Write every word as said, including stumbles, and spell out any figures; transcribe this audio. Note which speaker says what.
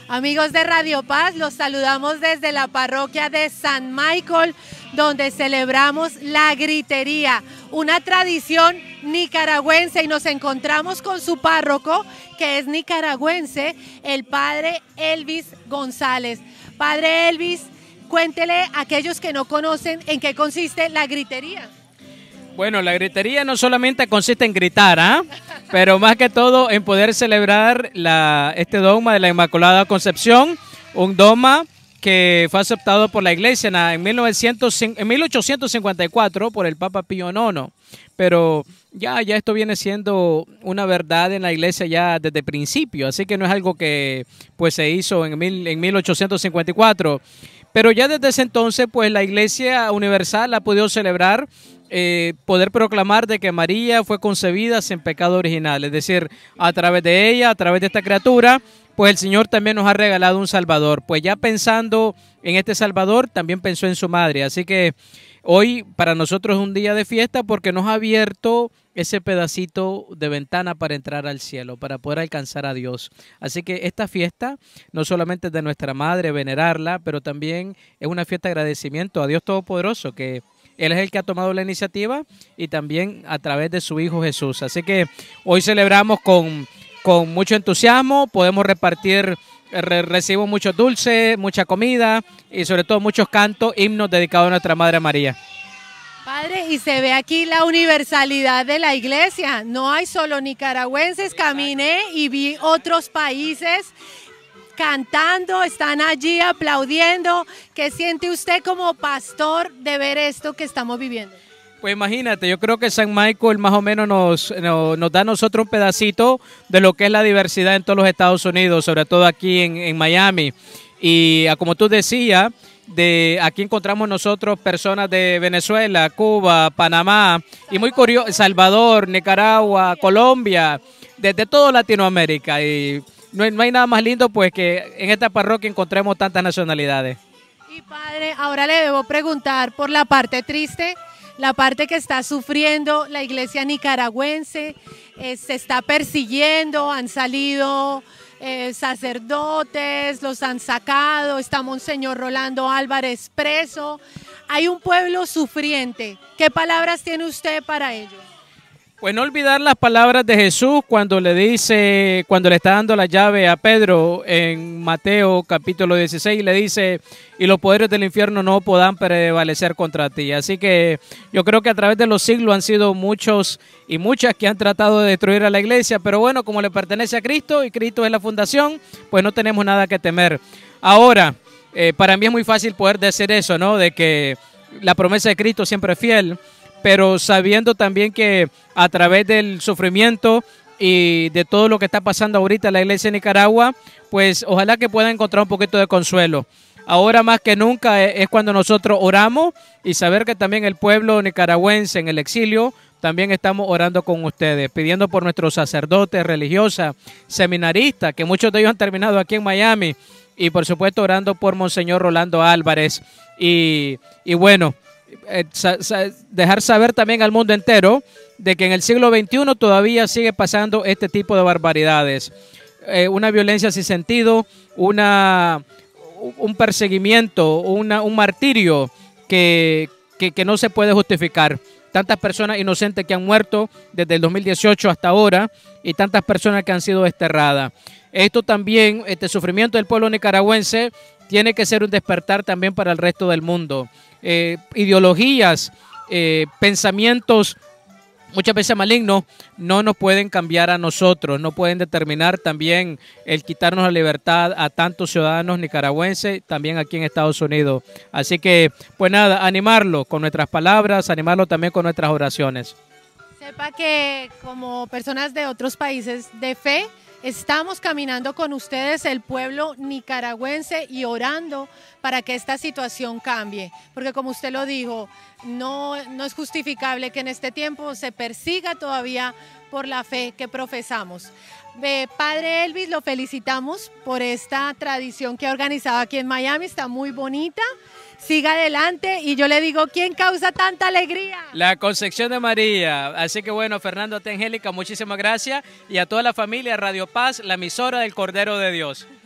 Speaker 1: Amigos de Radio Paz, los saludamos desde la parroquia de San Michael, donde celebramos la gritería, una tradición nicaragüense, y nos encontramos con su párroco, que es nicaragüense, el padre Elvis González. Padre Elvis, cuéntele a aquellos que no conocen en qué consiste la gritería.
Speaker 2: Bueno, la gritería no solamente consiste en gritar, ¿ah? ¿eh? Pero más que todo en poder celebrar la, este dogma de la Inmaculada Concepción, un dogma que fue aceptado por la Iglesia en, mil novecientos, en mil ochocientos cincuenta y cuatro por el Papa Pío noveno. Pero ya, ya esto viene siendo una verdad en la Iglesia ya desde el principio, así que no es algo que pues se hizo en, mil, en mil ochocientos cincuenta y cuatro. Pero ya desde ese entonces, pues la Iglesia Universal ha podido celebrar, eh, poder proclamar de que María fue concebida sin pecado original. Es decir, a través de ella, a través de esta criatura, pues el Señor también nos ha regalado un Salvador. Pues ya pensando en este Salvador, también pensó en su madre. Así que hoy para nosotros es un día de fiesta porque nos ha abierto ese pedacito de ventana para entrar al cielo, para poder alcanzar a Dios. Así que esta fiesta no solamente es de nuestra madre, venerarla, pero también es una fiesta de agradecimiento a Dios Todopoderoso, que Él es el que ha tomado la iniciativa y también a través de su Hijo Jesús. Así que hoy celebramos con, con mucho entusiasmo, podemos repartir, re, recibimos muchos dulces, mucha comida y sobre todo muchos cantos, himnos dedicados a nuestra Madre María.
Speaker 1: Padre, y se ve aquí la universalidad de la iglesia, no hay solo nicaragüenses, caminé y vi otros países cantando, están allí aplaudiendo. ¿Qué siente usted como pastor de ver esto que estamos viviendo?
Speaker 2: Pues imagínate, yo creo que San Michael más o menos nos, nos, nos da a nosotros un pedacito de lo que es la diversidad en todos los Estados Unidos, sobre todo aquí en, en Miami. Y como tú decías, de aquí encontramos nosotros personas de Venezuela, Cuba, Panamá y muy curioso, Salvador, Nicaragua, Colombia, desde toda Latinoamérica. Y no hay, no hay nada más lindo pues que en esta parroquia encontremos tantas nacionalidades.
Speaker 1: Y padre, ahora le debo preguntar por la parte triste, la parte que está sufriendo la iglesia nicaragüense, eh, se está persiguiendo, han salido Eh, sacerdotes, los han sacado, está Monseñor Rolando Álvarez preso, hay un pueblo sufriente. ¿Qué palabras tiene usted para ellos?
Speaker 2: Pues no olvidar las palabras de Jesús cuando le dice, cuando le está dando la llave a Pedro en Mateo capítulo dieciséis, le dice, y los poderes del infierno no podrán prevalecer contra ti. Así que yo creo que a través de los siglos han sido muchos y muchas que han tratado de destruir a la iglesia, pero bueno, como le pertenece a Cristo y Cristo es la fundación, pues no tenemos nada que temer. Ahora, eh, para mí es muy fácil poder decir eso, ¿no? De que la promesa de Cristo siempre es fiel, pero sabiendo también que a través del sufrimiento y de todo lo que está pasando ahorita en la iglesia de Nicaragua, pues ojalá que puedan encontrar un poquito de consuelo. Ahora más que nunca es cuando nosotros oramos y saber que también el pueblo nicaragüense en el exilio, también estamos orando con ustedes, pidiendo por nuestros sacerdotes, religiosas, seminaristas, que muchos de ellos han terminado aquí en Miami, y por supuesto orando por Monseñor Rolando Álvarez. Y, y bueno, Eh, sa, sa, dejar saber también al mundo entero de que en el siglo veintiuno todavía sigue pasando este tipo de barbaridades, eh, una violencia sin sentido, una, un perseguimiento, una, un martirio que, que, que no se puede justificar. Tantas personas inocentes que han muerto desde el dos mil dieciocho hasta ahora y tantas personas que han sido desterradas. Esto también, este sufrimiento del pueblo nicaragüense tiene que ser un despertar también para el resto del mundo. Eh, ideologías, eh, pensamientos muchas veces malignos no nos pueden cambiar a nosotros, no pueden determinar también el quitarnos la libertad a tantos ciudadanos nicaragüenses, también aquí en Estados Unidos. Así que, pues nada, animarlo con nuestras palabras, animarlo también con nuestras oraciones.
Speaker 1: Sepa que como personas de otros países de fe, estamos caminando con ustedes, el pueblo nicaragüense, y orando para que esta situación cambie, porque como usted lo dijo, no, no es justificable que en este tiempo se persiga todavía por la fe que profesamos. Eh, Padre Elvis, lo felicitamos por esta tradición que ha organizado aquí en Miami, está muy bonita. Siga adelante, y yo le digo, ¿quién causa tanta alegría?
Speaker 2: La Concepción de María. Así que bueno, Fernando, Angélica, muchísimas gracias, y a toda la familia Radio Paz, la emisora del Cordero de Dios.